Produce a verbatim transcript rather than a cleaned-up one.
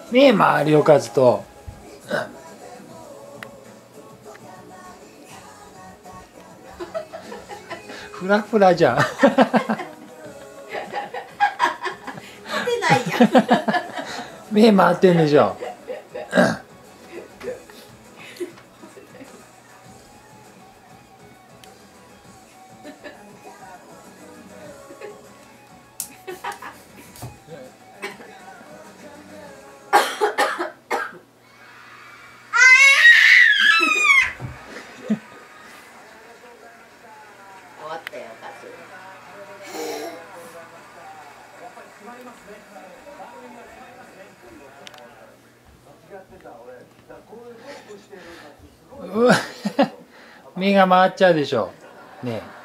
目回るよカズと。フラフラじゃん。 立てないやん。 目回ってんでしょ。 終わったよ、カズ。 うわ目が回っちゃうでしょ。ねえ。